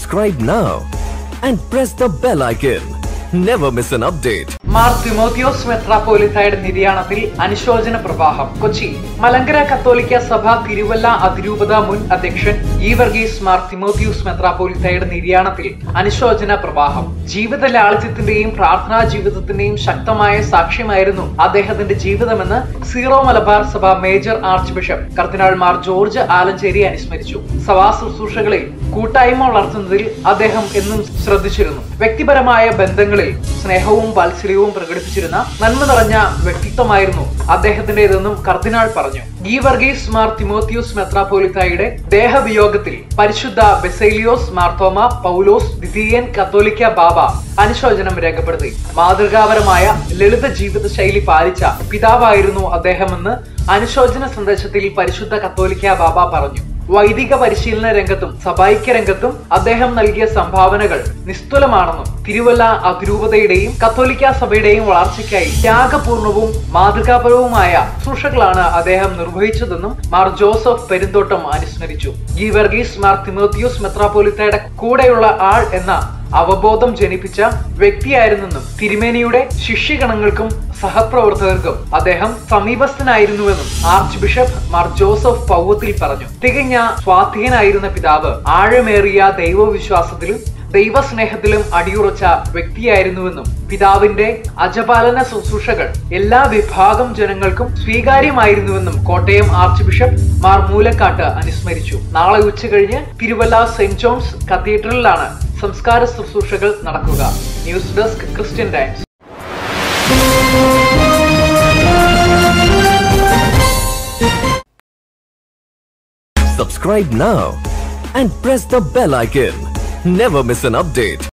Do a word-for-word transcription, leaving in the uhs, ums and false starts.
Subscribe now and press the bell icon. Never miss an update. Mar Thimotheos മെത്രാപ്പോലിത്തായുടെ നിര്യാണത്തിൽ അനുശോചന പ്രവാഹം. കൊച്ചി മലങ്കര കത്തോലിക്ക സഭ തിരുവല്ല അതിരൂപത മുൻ അധ്യക്ഷൻ ഇ വർഗീസ് മാർ തിമോത്തിയോസ് മെത്രാപ്പോലിത്തായുടെ നിര്യാണത്തിൽ അനുശോചന പ്രവാഹം. ജീവിത ലാളിത്യത്തിന്റെയും പ്രാർത്ഥനാ ജീവിതത്തിന്റെയും ശക്തമായ സാക്ഷ്യമായിരുന്നു അദ്ദേഹത്തിന്റെ ജീവിതമെന്ന് സീറോ മലബാർ സഭ മേജർ ആർച്ച് ബിഷപ്പ് കർദിനാൾ മാർ ജോർജ് ആലഞ്ചേരി അനുസ്മരിച്ചു. സഭാ ശുശ്രൂഷകളിൽ കൂട്ടായ്മ വളർത്തുന്നതിൽ അദ്ദേഹം എന്നും ശ്രദ്ധിച്ചിരുന്നു. വ്യക്തിപരമായ ബന്ധങ്ങളിൽ സ്നേഹവും വാത്സല്യവും പ്രകടിപ്പിച്ചിരുന്ന നന്മ നിറഞ്ഞ വ്യക്തിത്വമായിരുന്നു അദ്ദേഹത്തിന്റേതെന്നും കർദിനാൾ പറഞ്ഞു. ഈ വർഗീസ് മാർ തിമോത്തിയോസ് മെത്രാപ്പോലിത്തായുടെ ദേഹവിയോഗത്തിൽ പരിശുദ്ധ ബെസേലിയോസ് മാർത്തോമ പൗലോസ് ദ്വിതീയൻ കത്തോലിക്ക ബാബ അനുശോചനം രേഖപ്പെടുത്തി. മാതൃകാപരമായ ലളിത ജീവിത ശൈലി പാലിച്ച പിതാവായിരുന്നു അദ്ദേഹമെന്ന് അനുശോചന സന്ദേശത്തിൽ പരിശുദ്ധ കത്തോലിക്ക ബാബ പറഞ്ഞു. വൈദിക പരിശീലന രംഗത്തും സഭൈക്യ രംഗത്തും അദ്ദേഹം നൽകിയ സംഭാവനകൾ നിസ്തുലമാണെന്നും തിരുവല്ല അതിരൂപതയുടെയും കത്തോലിക്ക സഭയുടെയും വളർച്ചയ്ക്കായി ത്യാഗപൂർണവും മാതൃകാപരവുമായ ശുശ്രൂഷകളാണ് അദ്ദേഹം നിർവഹിച്ചതെന്നും മാർ ജോസഫ് പെരുന്തോട്ടം അനുസ്മരിച്ചു. ഈ വർഗീസ് മാർ തിമോത്തിയോസ് മെത്രാപ്പോലിത്തയുടെ കൂടെയുള്ള ആൾ എന്ന അവബോധം ജനിപ്പിച്ച വ്യക്തിയായിരുന്നെന്നും തിരുമേനിയുടെ ശിഷ്യഗണങ്ങൾക്കും സഹപ്രവർത്തകർക്കും അദ്ദേഹം സമീപസ്ഥനായിരുന്നുവെന്നും archbishop Mar Joseph Powathil പറഞ്ഞു. തികഞ്ഞ സ്വാധീനായിരുന്ന പിതാവ് ആഴമേറിയ ദൈവവിശ്വാസത്തിലും ദൈവസ്നേഹത്തിലും അടിയുറച്ച വ്യക്തിയായിരുന്നുവെന്നും പിതാവിന്റെ അജപാലന ശുശ്രൂഷകൾ എല്ലാ വിഭാഗം ജനങ്ങൾക്കും സ്വീകാര്യമായിരുന്നുവെന്നും കോട്ടയം ആർച്ച് ബിഷപ്പ് മാർ മൂലക്കാട്ട് അനുസ്മരിച്ചു. നാളെ ഉച്ചകഴിഞ്ഞ് തിരുവല്ല സെന്റ് ജോൺസ് കത്തീഡ്രലിലാണ് സംസ്കാര ശുശ്രൂഷകൾ നടക്കുക. News desk Christian Times. Subscribe now and press the bell icon. Never miss an update.